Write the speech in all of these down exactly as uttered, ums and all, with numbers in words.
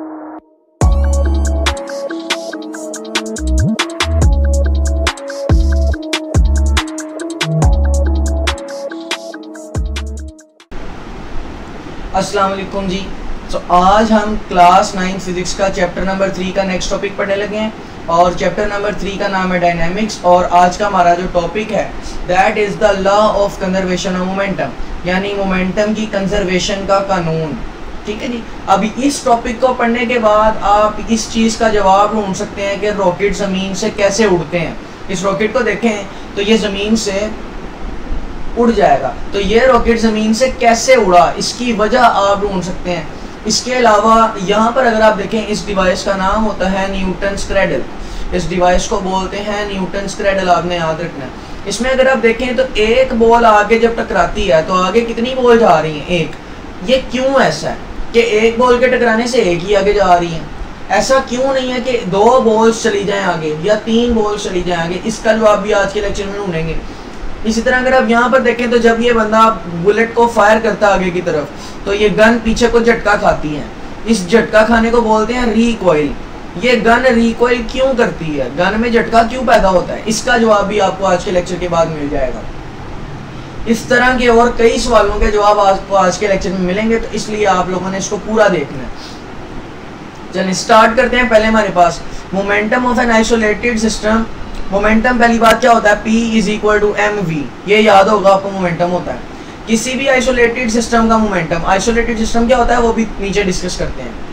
अस्सलाम वालेकुम जी। तो so, आज हम क्लास नाइन फिजिक्स का चैप्टर नंबर थ्री का नेक्स्ट टॉपिक पढ़ने लगे हैं और चैप्टर नंबर थ्री का नाम है डायनामिक्स। और आज का हमारा जो टॉपिक है that is the law of conservation of momentum, यानी मोमेंटम की कंजर्वेशन का कानून। ठीक है जी। अभी इस टॉपिक को पढ़ने के बाद आप इस चीज़ का जवाब ढूंढ सकते हैं कि रॉकेट ज़मीन से कैसे उड़ते हैं। इस रॉकेट को देखें तो ये ज़मीन से उड़ जाएगा, तो ये रॉकेट ज़मीन से कैसे उड़ा इसकी वजह आप ढूंढ सकते हैं। इसके अलावा यहाँ पर अगर आप देखें इस डिवाइस का नाम होता है न्यूटन्स क्रैडल। इस डिवाइस को बोलते हैं न्यूटन्स क्रैडल, आपने याद रखना है। इसमें अगर आप देखें तो एक बॉल आगे जब टकराती है तो आगे कितनी बॉल जा रही हैं? एक। ये क्यों ऐसा है कि एक बॉल के टकराने से एक ही आगे जा रही है? ऐसा क्यों नहीं है कि दो बॉल्स चली जाएं आगे या तीन बॉल्स चली जाएं आगे? इसका जवाब भी आज के लेक्चर में ढूंढेंगे। इसी तरह अगर आप यहाँ पर देखें तो जब ये बंदा बुलेट को फायर करता है आगे की तरफ तो ये गन पीछे को झटका खाती है। इस झटका खाने को बोलते हैं रिकॉइल। ये गन रिकॉइल क्यों करती है? गन में झटका क्यों पैदा होता है? इसका जवाब भी आपको आज के लेक्चर के बाद मिल जाएगा। इस तरह के और कई सवालों के जवाब आपको आज के लेक्चर में मिलेंगे, तो इसलिए आप लोगों ने इसको पूरा देखना है। चलिए स्टार्ट करते हैं। पहले हमारे पास momentum of an isolated system. Momentum पहली बात क्या होता है? P is equal to M we. ये याद होगा आपको, मोमेंटम होता है किसी भी आइसोलेटेड सिस्टम का मोमेंटम। आइसोलेटेड सिस्टम क्या होता है वो भी नीचे डिस्कस करते हैं।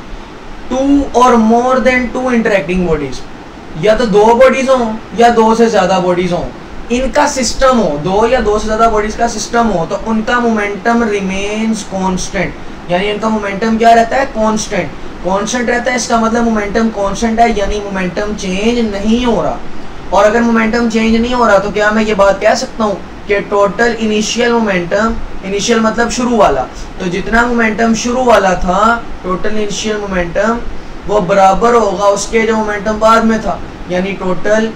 टू और more than two interacting bodies, या तो दो बॉडीज हो या दो से ज्यादा बॉडीज हो, इनका सिस्टम हो, दो या दो से ज्यादा बॉडीज का सिस्टम हो, तो उनका मोमेंटम रिमेन्स कांस्टेंट। यानी इनका मोमेंटम क्या रहता है? कांस्टेंट। कांस्टेंट रहता है, इसका मतलब मोमेंटम कांस्टेंट है, यानी मोमेंटम चेंज नहीं हो रहा। और अगर मोमेंटम चेंज नहीं हो रहा तो क्या मैं ये बात कह सकता हूँ कि टोटल इनिशियल मोमेंटम, इनिशियल मतलब शुरू वाला, तो जितना मोमेंटम शुरू वाला था टोटल इनिशियल मोमेंटम वो बराबर होगा उसके जो मोमेंटम बाद में था, यानी टोटल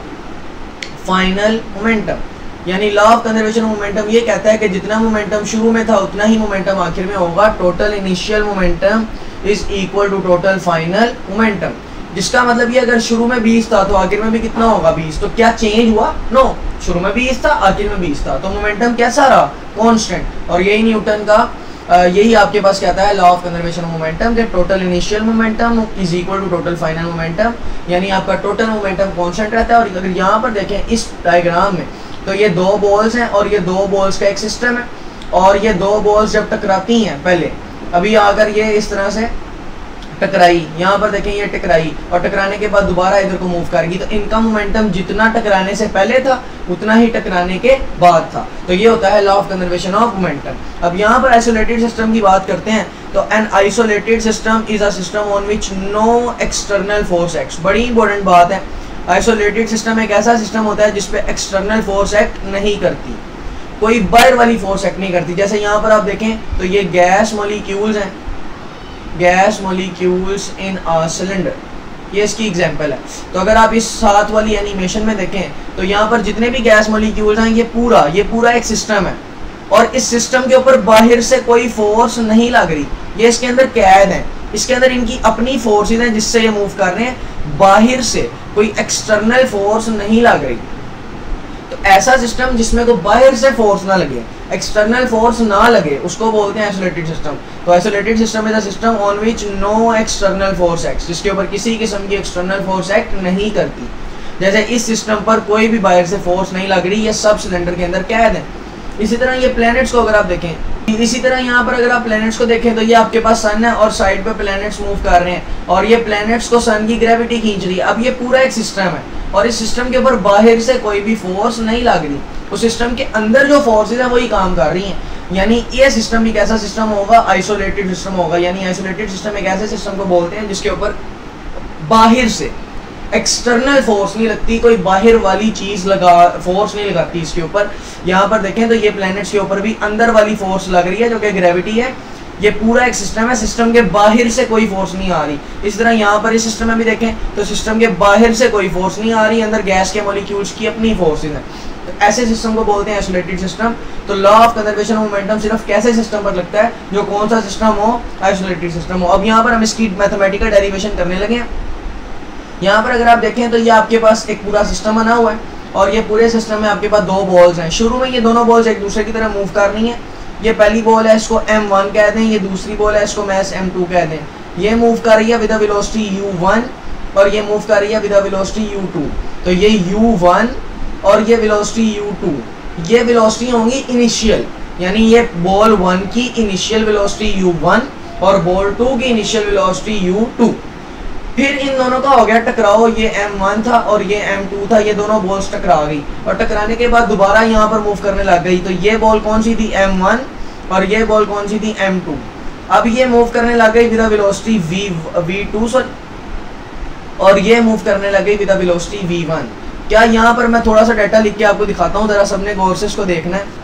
फाइनल मोमेंटम। यानी लॉ ऑफ कंजर्वेशन मोमेंटम ये कहता है कि जितना मोमेंटम शुरू में था उतना ही मोमेंटम आखिर में होगा। Total initial momentum is equal to total final momentum, जिसका मतलब ये अगर शुरू में बीस था तो आखिर में भी कितना होगा? बीस। तो क्या चेंज हुआ? नो, शुरू में बीस था आखिर में बीस था, तो मोमेंटम कैसा रहा? कांस्टेंट। और यही न्यूटन का यही आपके पास कहता है लॉ ऑफ कंजर्वेशन मोमेंटम के total initial momentum is equal to total final momentum, यानी आपका टोटल मोमेंटम कांस्टेंट रहता है। और अगर यहाँ पर देखें इस डायग्राम में तो ये दो बॉल्स हैं और ये दो बॉल्स का एक सिस्टम है, और ये दो बॉल्स जब टकराती हैं, पहले अभी अगर ये इस तरह से टकराई, यहाँ पर देखें ये टकराई और टकराने के बाद दोबारा इधर को मूव करेगी, तो इनका मोमेंटम जितना टकराने से पहले था उतना ही टकराने के बाद था। तो ये होता है law of conservation of momentum. अब यहाँ पर आइसोलेटेड सिस्टम की बात करते हैं तो an isolated system is a system on which no external force acts. बड़ी इंपॉर्टेंट बात है, आइसोलेटेड सिस्टम एक ऐसा सिस्टम होता है जिसपे एक्सटर्नल फोर्स एक्ट नहीं करती, कोई बाहर वाली फोर्स एक्ट नहीं करती। जैसे यहाँ पर आप देखें तो ये गैस मॉलिक्यूल्स हैं, gas molecules in a cylinder, ये इसकी एग्जांपल है। तो अगर आप इस साथ वाली एनिमेशन में देखें तो यहाँ पर जितने भी गैस मॉलिक्यूल्स हैं ये पूरा ये पूरा एक सिस्टम है, और इस सिस्टम के ऊपर बाहर से कोई फोर्स नहीं लग रही, ये इसके अंदर कैद है, इसके अंदर इनकी अपनी फोर्सेज हैं जिससे ये मूव कर रहे हैं, बाहर से कोई एक्सटर्नल फोर्स नहीं लग रही। तो ऐसा सिस्टम जिसमें को बाहर से फोर्स ना लगे, एक्सटर्नल फोर्स ना लगे, उसको बोलते हैं आइसोलेटेड सिस्टम। तो isolated system is a system on which no external force act, जिसके ऊपर किसी किस्म की एक्सटर्नल फोर्स एक्ट नहीं करती। जैसे इस सिस्टम पर कोई भी बाहर से फोर्स नहीं लग रही, ये सब सिलेंडर के अंदर कैद है। इसी तरह ये प्लैनेट्स को अगर आप देखें, इसी तरह यहाँ पर अगर आप प्लैनेट्स को देखें तो ये आपके पास सन है और साइड पे प्लैनेट्स मूव कर रहे हैं और ये प्लैनेट्स को सन की ग्रेविटी खींच रही है। अब ये पूरा एक सिस्टम है और इस सिस्टम के ऊपर बाहर से कोई भी फोर्स नहीं लग रही, उस सिस्टम के अंदर जो फोर्सेज हैं वही काम कर रही हैं। यानी ये सिस्टम भी कैसा सिस्टम होगा? आइसोलेटेड सिस्टम होगा। यानी आइसोलेटेड सिस्टम एक ऐसे सिस्टम को बोलते हैं जिसके ऊपर बाहर से एक्सटर्नल फोर्स नहीं लगती, कोई बाहर वाली चीज लगा फोर्स नहीं लगाती इसके ऊपर। यहाँ पर देखें तो ये प्लैनेट्स के ऊपर भी अंदर वाली फोर्स लग रही है जो कि ग्रेविटी है। ये पूरा एक सिस्टम है, सिस्टम के बाहर से कोई फोर्स नहीं आ रही। इस तरह यहाँ पर इस सिस्टम में भी देखें तो सिस्टम के बाहर से कोई फोर्स नहीं आ रही, अंदर गैस के मॉलिक्यूल्स की अपनी फोर्सेज हैं। तो ऐसे सिस्टम को बोलते हैं आइसोलेटेड सिस्टम। तो law of conservation of momentum सिर्फ कैसे सिस्टम पर लगता है, जो कौन सा सिस्टम हो, आइसोलेटेड सिस्टम हो। अब यहाँ पर हम इसकी मैथमेटिकल डेरिवेशन करने लगे हैं। यहाँ पर अगर आप देखें तो ये आपके पास एक पूरा सिस्टम बना हुआ है और ये पूरे सिस्टम में आपके पास दो बॉल्स हैं। शुरू में ये दोनों बॉल्स एक दूसरे की तरफ मूव करनी है। ये पहली बॉल है, इसको एम वन कह दें, ये दूसरी बॉल है, इसको मैस एम टू कह दें। ये मूव कर रही है विद वेलोसिटी यू वन और ये मूव कर रही है विद वेलोसिटी यू टू। तो ये यू वन और ये वेलोसिटी यू टू, ये वेलोसिटी होंगी इनिशियल, यानी ये बॉल वन की इनिशियल वेलोसिटी यू वन और बॉल टू की इनिशियल वेलोसिटी यू टू। फिर इन दोनों का हो गया टकराव, ये एम वन था और ये एम टू था, ये दोनों बॉल्स टकरा गई और टकराने के बाद दोबारा यहाँ पर मूव करने लग गई। तो ये बॉल कौन सी थी, एम वन और ये बॉल कौन सी थी, एम टू। अब ये मूव करने लग गई with velocity v v two और ये मूव करने लग गई विद वेलोसिटी वी वन। क्या यहाँ पर मैं थोड़ा सा डाटा लिख के आपको दिखाता हूँ, जरा सबने गौर से इसको देखना है।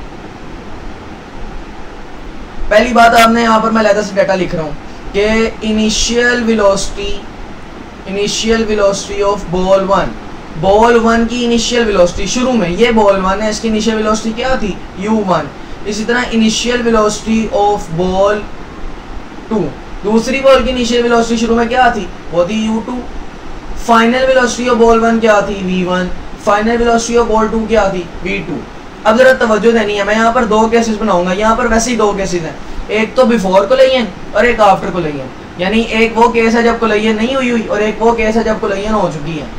पहली बात आपने यहाँ पर मैं लहदा से डाटा लिख रहा हूँ कि initial velocity initial velocity of ball one, ball one की इनिशियल वेलोसिटी शुरू में, ये बॉल वन है, इसकी इनिशियल वेलोसिटी क्या थी, यू वन। इसी तरह initial velocity of ball two, दूसरी बॉल की इनिशियल वेलोसिटी शुरू में क्या थी, वो थी u two. Final velocity of ball one क्या थी, v one. Final velocity of ball two क्या थी, वी टू। अब जरा तवज्जो देनी है, मैं यहाँ पर दो केसेस बनाऊंगा। यहाँ पर वैसे ही दो केसेस हैं, एक तो बिफोर कोलिजन और एक आफ्टर कोलिजन। यानी एक वो केस है जब कोलिजन नहीं हुई हुई और एक वो केस है जब कोलिजन हो चुकी है।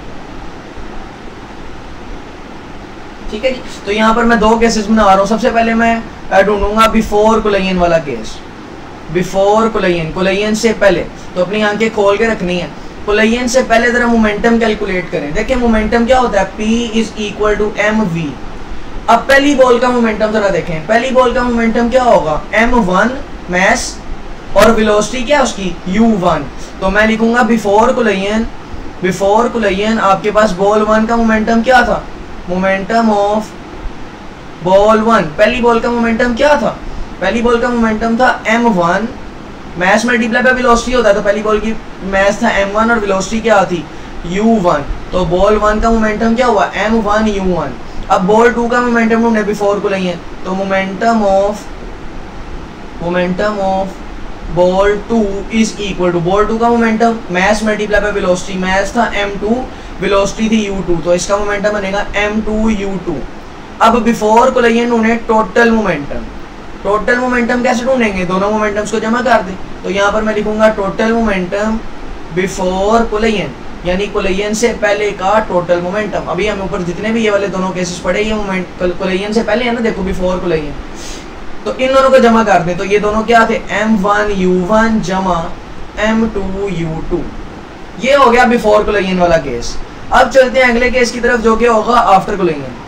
ठीक है जी। तो यहाँ पर मैं दो केसेस बना रहा हूँ। सबसे पहले मैं ढूंढूंगा बिफोर कोलिजन वाला केस, बिफोर कोलिजन, कोलिजन से पहले। तो अपनी आंखें खोल के रखनी है। कोलिजन से पहले जरा मोमेंटम कैलकुलेट करें। देखिए मोमेंटम क्या होता है, P is equal to M v. अब पहली बॉल का मोमेंटम जरा देखें, पहली बॉल का मोमेंटम क्या होगा, एम वन मैस और वेलोसिटी क्या उसकी, यू वन। तो मैं लिखूंगा बिफोर कोलिजन, बिफोर कोलिजन आपके पास बॉल वन का मोमेंटम क्या था, मोमेंटम ऑफ बॉल वन, पहली बॉल का मोमेंटम क्या था, पहली बॉल का मोमेंटम था m one, mass multiply by velocity होता है, तो पहली बॉल की मैस था एम वन और वेलोसिटी क्या थी, यू वन। तो बॉल वन का मोमेंटम क्या हुआ, एम वन यू वन। अब बॉल टू का मोमेंटम ढूंढे बिफोर को लेंगे, तो momentum of momentum of ball two is equal to, ball two का momentum mass multiply by velocity, mass था एम टू, वेलोसिटी थी यू टू, तो इसका मोमेंटम बनेगा एम टू यू टू। अब बिफोर को लेंगे ढूंढे टोटल मोमेंटम, टोटल मोमेंटम कैसे ढूंढेंगे, दोनों मोमेंटम्स को जमा कर दें। तो यहाँ पर मैं लिखूंगा टोटल मोमेंटम बिफोर कोलिजन, यानी कोलिजन से पहले का टोटल मोमेंटम। अभी हम ऊपर जितने भी ये वाले दोनों केसेस पढ़े, ये मोमेंट कोलिजन से पहले है ना, देखो बिफोर कोलिजन। तो इन दोनों को जमा कर दें, तो ये दोनों क्या थे, एम वन यू वन जमा एम टू यू टू। ये हो गया बिफोर कोलिजन वाला केस। अब चलते हैं अगले केस की तरफ, जो कि होगा आफ्टर कोलिजन।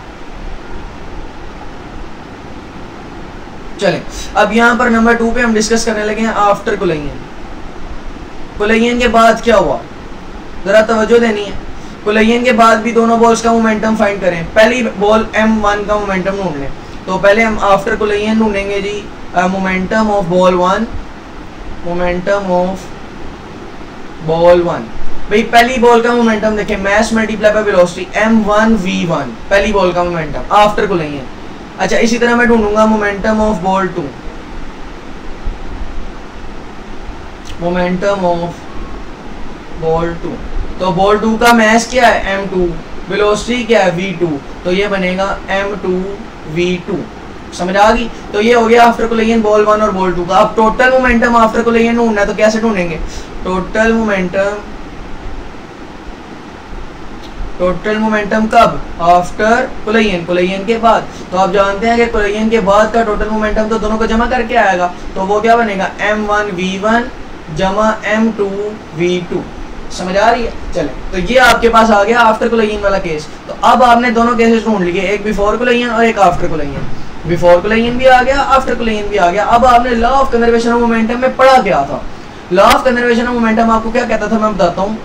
चलें, अब यहाँ पर नंबर टू पे हम डिस्कस करने लगे हैं आफ्टर कोलिजन। कोलिजन के बाद क्या हुआ, जरा तवज्जो देनी है। कोलिजन के बाद भी दोनों बॉल्स का मोमेंटम फाइंड करें। पहली बॉल एम वन का मोमेंटम ढूंढ लें, तो पहले हम आफ्टर कोलिजन ढूंढेंगे जी momentum of ball one, momentum of ball one. भाई पहली बॉल का मोमेंटम देखें, mass multiply by velocity m one v one, पहली बॉल का मोमेंटम आफ्टर कोलिजन। अच्छा, इसी तरह मैं ढूंढूंगा momentum of ball two, momentum of ball two. तो बॉल टू का मैस क्या है, एम टू, वेलोसिटी क्या है, वी टू, तो ये बनेगा एम टू वी टू। समझ आ गई। तो ये हो गया आफ्टर कोलिजन बॉल वन और बॉल टू का। अब टोटल मोमेंटम आफ्टर कोलिजन ढूंढना है, तो कैसे ढूंढेंगे, टोटल मोमेंटम, टोटल मोमेंटम कब, आफ्टर कोलिजन, कोलिजन के बाद। तो आप जानते हैं कि कोलिजन के बाद का टोटल मोमेंटम तो दोनों को जमा करके आएगा, तो वो क्या बनेगा, एम वन वी वन जमा एम टू वी टू। समझ आ रही है। चले, तो ये आपके पास आ गया आफ्टर कोलिजन वाला केस। तो अब आपने दोनों केसेस ढूंढ लिए, एक बिफोर कोलिजन और एक आफ्टर कोलिजन। बिफोर कोलिजन भी आ गया, आफ्टर कोलिजन भी आ गया। अब आपने law of conservation of momentum में पढ़ा क्या था। Law of conservation of momentum आपको क्या कहता था, मैं बताता हूँ।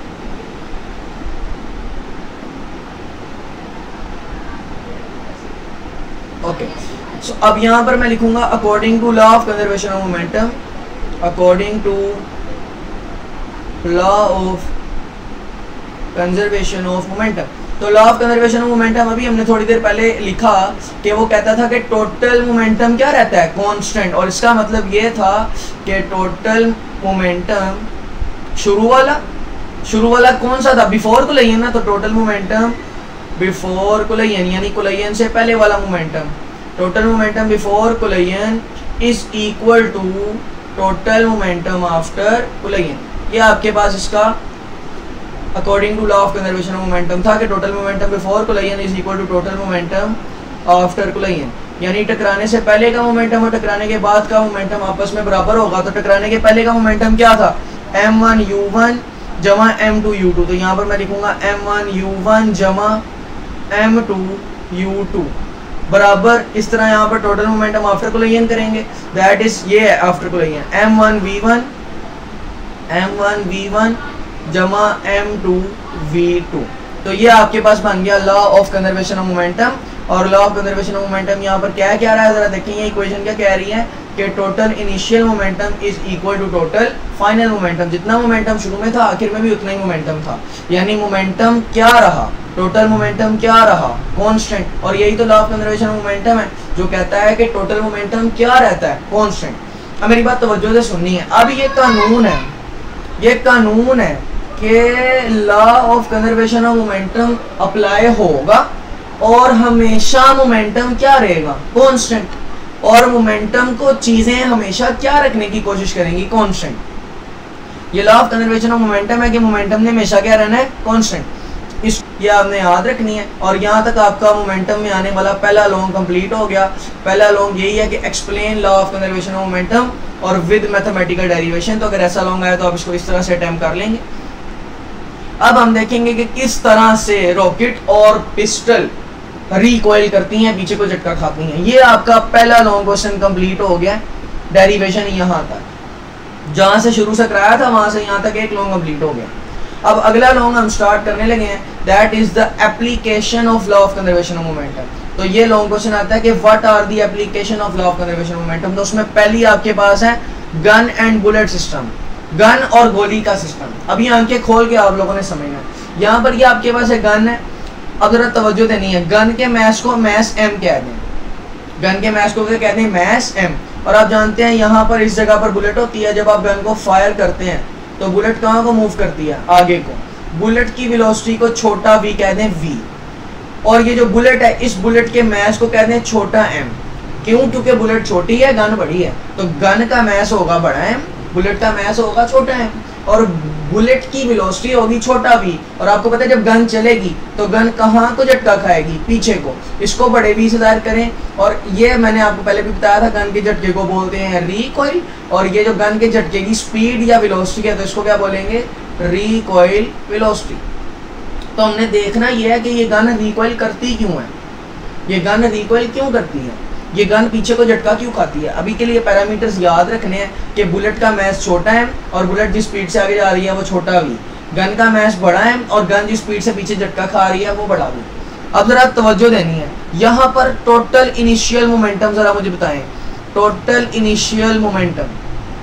ओके, सो अब यहाँ पर मैं लिखूंगा according to law of conservation of momentum, according to law of conservation of momentum. तो law of conservation of momentum अभी हमने थोड़ी देर पहले लिखा कि वो कहता था कि टोटल मोमेंटम क्या रहता है, कांस्टेंट। और इसका मतलब ये था कि टोटल मोमेंटम शुरू वाला शुरू वाला कौन सा था, बिफोर कुलैयन ना, तो टोटल मोमेंटम बिफोर कुलैयन यानी कुलैयन से पहले वाला momentum, total momentum before collision is equal to total momentum after collision. ये आपके पास इसका according to law of conservation of momentum था कि total momentum before collision is equal to total momentum after collision, यानी टकराने से पहले का मोमेंटम और टकराने के बाद का मोमेंटम आपस में बराबर होगा। तो टकराने के पहले का मोमेंटम क्या था, एम वन यू वन जमा एम टू यू टू। तो यहाँ पर मैं लिखूंगा एम वन यू वन जमा एम टू यू टू बराबर, इस तरह यहाँ पर टोटल मोमेंटम आफ्टर कुलैयन करेंगे, दैट इज ये है after collision m one v one m one v one जमा एम टू वी टू। तो ये आपके पास बन गया law of conservation of momentum. और law of conservation of momentum यहाँ पर क्या क्या रहा है, जरा देखें ये इक्वेशन क्या कह रही है कि total initial momentum is equal to total final momentum. जितना मोमेंटम शुरू में था आखिर में भी उतना ही मोमेंटम था, यानी मोमेंटम क्या रहा, टोटल मोमेंटम क्या रहा, कांस्टेंट। और यही तो law of conservation of momentum है जो कहता है कि टोटल मोमेंटम क्या रहता है, कांस्टेंट। अब मेरी बात तवज्जो से सुननी है। अब ये कानून है, ये कानून है कि law of conservation of momentum apply होगा और हमेशा मोमेंटम क्या रहेगा, कांस्टेंट। और मोमेंटम को चीजें हमेशा क्या रखने की कोशिश करेंगी, कांस्टेंट। ये law of conservation of momentum है कि मोमेंटम ने हमेशा क्या रहना है, कांस्टेंट। इस ये आपने याद रखनी है। और यहाँ तक आपका मोमेंटम में आने वाला पहला लॉन्ग कंप्लीट हो गया। पहला लॉन्ग यही है कि explain law of conservation of momentum और विद मैथमेटिकल डेरिवेशन। तो अगर ऐसा लॉन्ग आया तो आप इसको इस तरह से अटेम्प्ट कर लेंगे। अब हम देखेंगे कि किस तरह से रॉकेट और पिस्टल रिकॉइल करती हैं, पीछे को झटका खाती हैं। ये आपका पहला लॉन्ग क्वेश्चन कंप्लीट हो गया, डेरिवेशन यहाँ तक, जहाँ से शुरू से कराया था वहां से यहाँ तक एक लॉन्ग कंप्लीट हो गया। अब अगला लॉन्ग हम स्टार्ट करने लगे हैं, that is the application of law of conservation of momentum. तो ये लॉन्ग क्वेश्चन आता है कि what are the application of law of conservation of momentum. तो उसमें पहली आपके पास है gun and bullet system, gun और गोली का सिस्टम। अभी आंखें खोल के आप लोगों ने समझना, यहाँ पर ये आपके पास है गन है। अब जरा तवज्जो देनी है, गन के मैस को मैस एम कहते हैं, गन के मैस को क्या कहते हैं, मैस एम। और आप जानते हैं यहाँ पर इस जगह पर बुलेट होती है। जब आप गन को फायर करते हैं तो बुलेट कहाँ को मूव करती है, आगे को। बुलेट की वेलोसिटी को छोटा वी कहते हैं, वी। और ये जो बुलेट है इस बुलेट के मैस को कहते हैं छोटा एम। क्यों, क्योंकि बुलेट छोटी है, गन बड़ी है, तो गन का मैस होगा बड़ा एम, बुलेट का मैस होगा छोटा एम। और बुलेट की वेलोसिटी होगी छोटा वी। और आपको पता है जब गन चलेगी तो गन कहाँ को झटका खाएगी, पीछे को। इसको बड़े वी से जाहिर करें। और ये मैंने आपको पहले भी बताया था, गन के झटके को बोलते हैं रिकॉइल। और ये जो गन के झटके की स्पीड या वेलोसिटी है तो इसको क्या बोलेंगे, रिकॉइल वेलोसिटी। तो हमने देखना ये है कि ये गन रिकॉइल करती क्यों है, ये गन रिकॉइल क्यों करती है, ये गन पीछे को झटका क्यों खाती है। अभी के लिए पैरामीटर्स याद रखने हैं कि बुलेट का मैस छोटा है और बुलेट जिस स्पीड से आगे जा रही है वो छोटा वी। गन का मैस बड़ा है और गन जिस स्पीड से पीछे झटका खा रही है वो बड़ा वी। अब जरा तवज्जो देनी है, यहाँ पर टोटल इनिशियल मोमेंटम जरा मुझे बताएं, total initial momentum,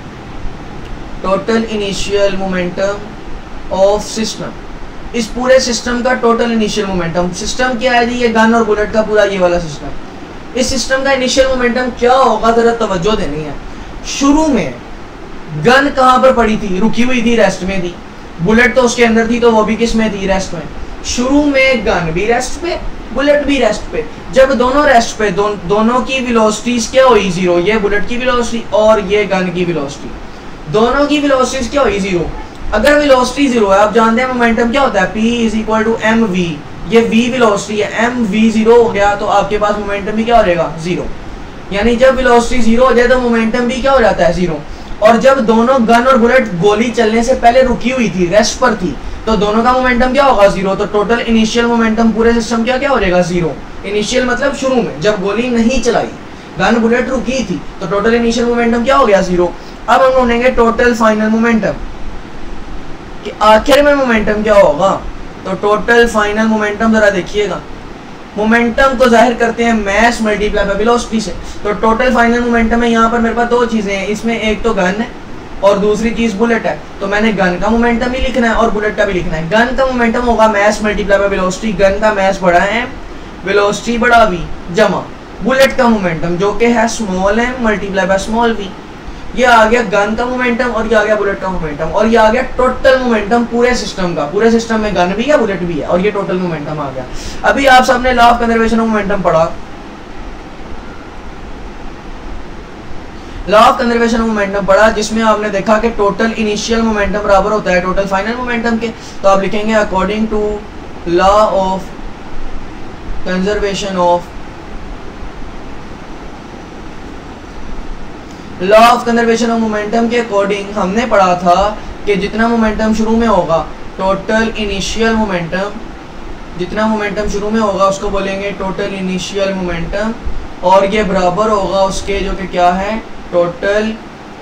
total initial momentum of system, इस पूरे सिस्टम का टोटल इनिशियल मोमेंटम। सिस्टम क्या है जी, ये गन और बुलेट का पूरा ये वाला सिस्टम। इस सिस्टम का इनिशियल मोमेंटम क्या होगा, जरा तवज्जो देनी है। शुरू में गन कहाँ पर पड़ी थी, रुकी हुई थी, रेस्ट में थी। बुलेट तो उसके अंदर थी तो वो भी किस में थी, रेस्ट में। शुरू में गन भी रेस्ट पे, बुलेट भी रेस्ट पे। जब दोनों रेस्ट पे, दो, दोनों की वेलोसिटीज क्या हुई, जीरो। ये बुलेट की वेलोसिटी और ये गन की वेलोसिटी, दोनों की वेलोसिटीज क्या हुई, जीरो। अगर वेलोसिटी जीरो है, आप जानते हैं मोमेंटम क्या होता है, P is equal to M we. ये v वेलोसिटी है, एम वी जीरो हो गया तो आपके पास मोमेंटम भी क्या हो जाएगा, जीरो। यानी जब वेलोसिटी जीरो हो जाए तो मोमेंटम भी क्या हो जाता है, जीरो। और जब दोनों गन और बुलेट गोली चलने से पहले रुकी हुई थी, रेस्ट पर थी, तो दोनों का मोमेंटम क्या होगा, जीरो। तो टोटल इनिशियल मोमेंटम पूरे सिस्टम क्या क्या हो जाएगा, जीरो। इनिशियल मतलब शुरू में, जब गोली नहीं चलाई, गन बुलेट रुकी थी, तो टोटल इनिशियल मोमेंटम क्या हो गया, जीरो। अब हम ढूंढेंगे टोटल फाइनल मोमेंटम, कि आखिर में मोमेंटम क्या होगा। तो टोटल फाइनल मोमेंटम जरा देखिएगा, मोमेंटम को जाहिर करते हैं मैस मल्टीप्लाई बाय वेलोसिटी से। तो टोटल फाइनल मोमेंटम है, यहाँ पर मेरे पास दो चीजें हैं, इसमें एक तो गन है और दूसरी चीज बुलेट है, तो मैंने गन का मोमेंटम भी लिखना है और बुलेट का भी लिखना है। गन का मोमेंटम होगा mass multiply by velocity, gun का मास बड़ा है, वेलोसिटी बड़ा v, जमा बुलेट का मोमेंटम जो कि है small m multiply by small v। ये आ गया गन का मोमेंटम और ये आ गया बुलेट का मोमेंटम, और ये आ गया टोटल मोमेंटम पूरे सिस्टम का। पूरे सिस्टम में गन भी है, बुलेट भी है, और ये टोटल मोमेंटम आ गया। अभी आप सबने law of conservation of momentum पढ़ा, law of conservation of momentum पढ़ा, जिसमें आपने देखा कि टोटल इनिशियल मोमेंटम बराबर होता है टोटल फाइनल मोमेंटम के। तो आप लिखेंगे according to law of conservation of law of conservation of momentum के अकॉर्डिंग हमने पढ़ा था कि जितना मोमेंटम शुरू में होगा टोटल इनिशियल मोमेंटम, जितना मोमेंटम शुरू में होगा उसको बोलेंगे टोटल इनिशियल मोमेंटम, और ये बराबर होगा उसके जो कि क्या है टोटल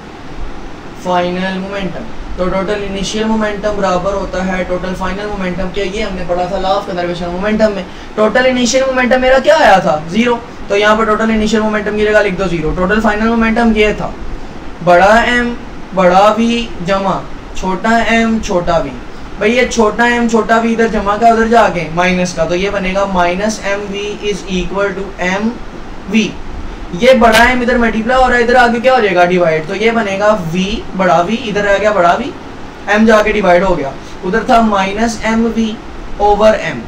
फाइनल मोमेंटम। तो टोटल इनिशियल मोमेंटम बराबर होता है टोटल फाइनल मोमेंटम के। ये हमने पढ़ा था लॉ ऑफ कंजर्वेशन मोमेंटम में। टोटल इनिशियल मोमेंटम मेरा क्या आया था जीरो, तो यहाँ पर टोटल इनिशियल मोमेंटम की जगह लिख दो जीरो। टोटल फाइनल मोमेंटम ये था बड़ा m बड़ा v जमा छोटा m छोटा v। भाई ये छोटा m छोटा v इधर जमा का उधर जाके माइनस का, तो ये बनेगा minus M V is equal to M we. ये बड़ा m इधर मल्टीप्लाई हो रहा है, इधर आगे क्या हो जाएगा डिवाइड, तो ये बनेगा v बड़ा v, इधर आ गया बड़ा v, m जाके डिवाइड हो गया, उधर था minus M V over m।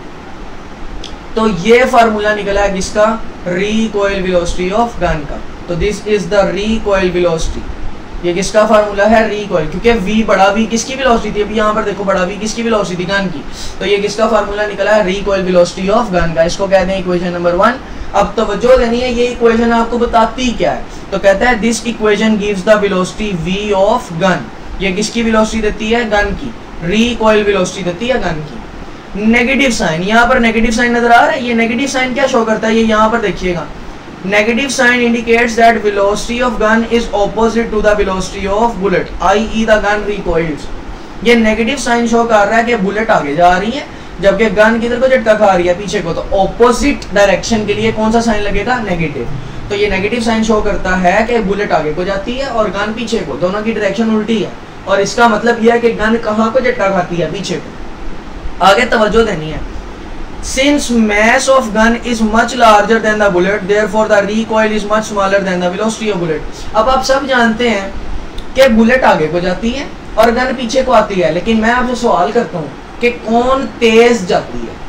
तो ये फार्मूला निकला है किसका, रिकॉइल वेलोसिटी ऑफ गन का। तो this is the recoil velocity, ये किसका फार्मूला है रिकॉइल, क्योंकि v बड़ा v किसकी वेलोसिटी थी, अभी यहाँ पर देखो बड़ा v किसकी वेलोसिटी थी गन की, तो ये किसका फार्मूला निकला है रिकॉइल वेलोसिटी ऑफ गन का। इसको कहते हैं इक्वेशन नंबर वन। अब तवज्जो देनी है, ये इक्वेशन आपको बताती क्या है, तो कहता है this equation gives the velocity v of gun. ये किसकी वेलोसिटी देती है गन की, रिकॉइल वेलोसिटी देती है गन की। नेगेटिव साइन, यहाँ पर नेगेटिव साइन नजर आ रहा है, ये नेगेटिव साइन क्या शो करता है, ये यहाँ पर देखिएगा, negative sign indicates that velocity of gun is opposite to the velocity of bullet, I E the gun recoils. ये नेगेटिव साइन शो कर रहा है कि बुलेट आगे जा रही है जबकि गन किधर को झटका खा रही है पीछे को, तो ऑपोजिट डायरेक्शन के लिए कौन सा साइन लगेगा नेगेटिव। तो ये नेगेटिव साइन शो करता है कि बुलेट आगे को जाती है और गन पीछे को, दोनों की डायरेक्शन उल्टी है, और इसका मतलब यह है कि गन कहाँ को झटका खाती है पीछे को। आगे तवज्जो देनी है, since mass of gun is much larger than the bullet, therefore the recoil is much smaller than the velocity of bullet। अब आप सब जानते हैं कि बुलेट आगे को जाती है और गन पीछे को आती है, लेकिन मैं आपसे सवाल करता हूँ कि कौन तेज जाती है,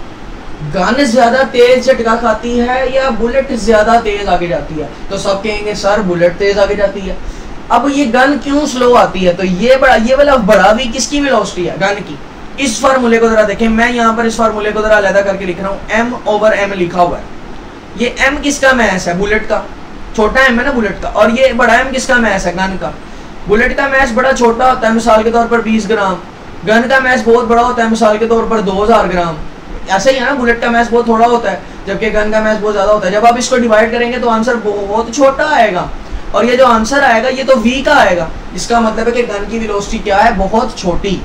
गन ज्यादा तेज झटका खाती है या बुलेट ज्यादा तेज आगे जाती है, तो सब कहेंगे सर बुलेट तेज आगे जाती है। अब ये गन क्यों स्लो आती है, तो ये बड़ा ये वाला बड़ा भी किसकी वेलोसिटी है गन की। इस फार्मूले को जरा देखें, मैं यहाँ पर इस फार्मूले को जरा अलग करके लिख रहा हूँ, m ओवर m लिखा हुआ है। ये m किसका मैस है बुलेट का, छोटा m है ना बुलेट का, और ये बड़ा m किसका मैस है गन का। बुलेट का मैस बड़ा छोटा होता है मिसाल के तौर पर बीस ग्राम, गन का मैस बहुत बड़ा होता है मिसाल के तौर पर दो हज़ार ग्राम। ऐसे ही है ना, बुलेट का मैस बहुत थोड़ा होता है जबकि गन का मैस बहुत ज्यादा होता है। जब आप इसको डिवाइड करेंगे तो आंसर बहुत छोटा आएगा, और ये जो आंसर आएगा ये तो v का आएगा, जिसका मतलब है कि गन की वेलोसिटी क्या है बहुत छोटी।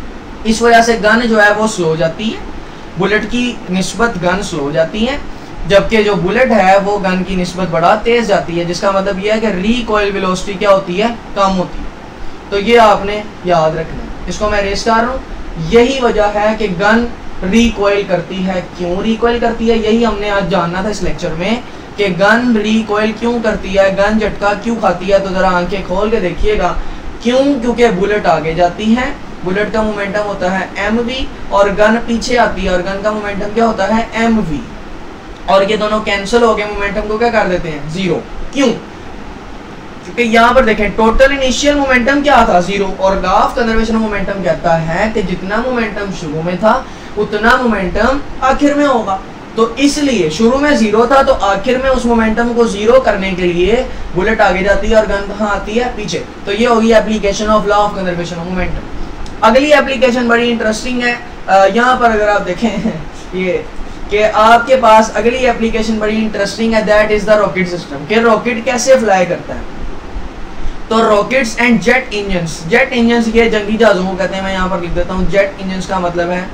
इस वजह से गन जो है वो स्लो जाती है, बुलेट की निस्बत गन स्लो जाती है, जबकि जो बुलेट है वो गन की निस्बत बड़ा तेज जाती है, जिसका मतलब यह है कि रिकॉइल वेलोसिटी क्या होती है कम होती है। तो ये आपने याद रखना है, इसको मैं रेस कर रहा हूँ। यही वजह है कि गन रिकॉइल करती है। क्यों रिकॉइल करती है, यही हमने आज जानना था इस लेक्चर में कि गन रिकॉइल क्यों करती है, गन झटका क्यों खाती है। तो जरा आंखें खोल के देखिएगा, क्यों, क्योंकि बुलेट आगे जाती है, बुलेट का मोमेंटम होता है एम वी, और गन पीछे आती है और गन का मोमेंटम क्या होता है एम वी, और ये दोनों कैंसिल हो गए, मोमेंटम को क्या कर देते हैं जीरो। क्यों, क्योंकि यहाँ पर देखें टोटल इनिशियल मोमेंटम क्या था जीरो, और लॉ ऑफ कंजर्वेशन मोमेंटम कहता है कि जितना मोमेंटम शुरू में था उतना मोमेंटम आखिर में होगा। तो इसलिए शुरू में जीरो था, तो आखिर में उस मोमेंटम को जीरो करने के लिए बुलेट आगे जाती है और गन कहाँ आती है पीछे। तो ये होगी application of law of conservation of momentum. अगली एप्लीकेशन बड़ी इंटरेस्टिंग है, यहाँ पर अगर आप देखें ये कि आपके पास अगली एप्लीकेशन बड़ी इंटरेस्टिंग है, that is the rocket system, कि रॉकेट कैसे फ्लाई करता है। तो rockets and jet engines, jet engines ये जंगी जहाजों को कहते हैं, मैं यहाँ पर लिख देता हूँ, जेट इंजन्स का मतलब है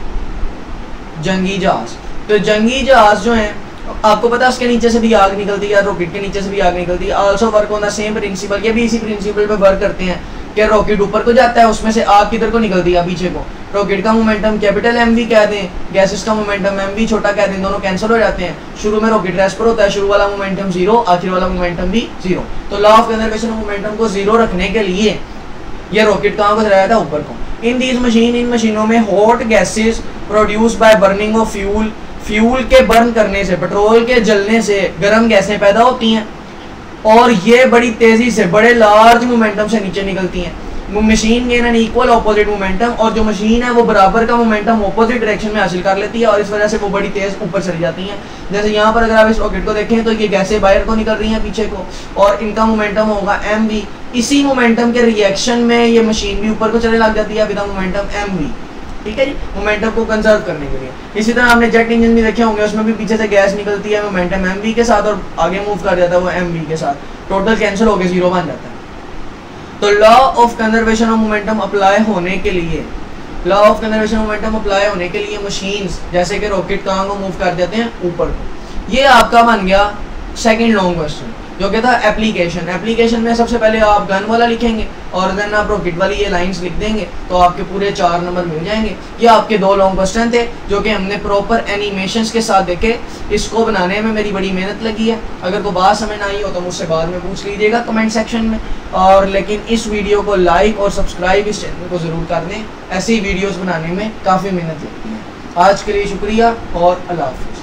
जंगी जहाज। तो जंगी जहाज जो है आपको पता है उसके नीचे से भी आग निकलती है, रॉकेट के नीचे से भी आग निकलती है, also work on the same principle, ये भी इसी प्रिंसिपल पे वर्क करते हैं कि रॉकेट ऊपर को जाता है, उसमें से आग किधर को निकलती है, पीछे को। रॉकेट का मोमेंटम कैपिटल एम वी कह दें, गैसेस का मोमेंटम एम वी छोटा कह दें, दोनों कैंसिल हो जाते हैं। शुरू में रॉकेट रेस्ट पर होता है, शुरू वाला मोमेंटम जीरो, आखिर वाला मोमेंटम भी जीरो। तो law of conservation of momentum को जीरो रखने के लिए ये रॉकेट कहाँ को चला जाता है, ऊपर को। इन दीज मशीन, इन मशीनों में hot gases produce by burning of fuel, fuel के बर्न करने से, पेट्रोल के जलने से गर्म गैसें पैदा होती हैं और ये बड़ी तेजी से बड़े लार्ज मोमेंटम से नीचे निकलती हैं। Machine gain an equal opposite momentum, और जो मशीन है वो बराबर का मोमेंटम ऑपोजिट डायरेक्शन में हासिल कर लेती है और इस वजह से वो बड़ी तेज ऊपर चली जाती हैं। जैसे यहाँ पर अगर आप इस रॉकेट को देखें तो ये गैसें बाहर को निकल रही हैं पीछे को, और इनका मोमेंटम होगा एम वी। इसी मोमेंटम के रिएक्शन में ये मशीन भी ऊपर को चलने लग जाती है विद मोमेंटम एम वी। ठीक है जी, मोमेंटम को कंजर्व करने के लिए। इसी तरह आपने जेट इंजन भी देखे होंगे, उसमें भी पीछे से गैस निकलती है मोमेंटम एम वी के साथ और आगे मूव कर जाता है वो एम वी के साथ, टोटल कैंसिल होकर जीरो बन जाता है। तो law of conservation of momentum apply होने के लिए, law of conservation of momentum apply होने के लिए मशीन्स जैसे कि रॉकेट कहाँ को मूव कर देते हैं, ऊपर को। ये आपका बन गया सेकंड लॉन्ग क्वेश्चन जो कि था एप्लीकेशन। एप्लीकेशन में सबसे पहले आप गन वाला लिखेंगे और देन आप रॉकेट वाली ये लाइंस लिख देंगे तो आपके पूरे चार नंबर मिल जाएंगे। ये आपके दो लॉन्ग क्वेश्चन थे जो कि हमने प्रॉपर एनिमेशंस के साथ देखे। इसको बनाने में मेरी बड़ी मेहनत लगी है। अगर कोई बात समझ ना आई हो तो मुझसे बाद में पूछ लीजिएगा कमेंट सेक्शन में। और लेकिन इस वीडियो को लाइक और सब्सक्राइब इस चैनल को ज़रूर कर दें, ऐसी वीडियोज़ बनाने में काफ़ी मेहनत लगती है। आज के लिए शुक्रिया और अल्लाह हाफ़िज़।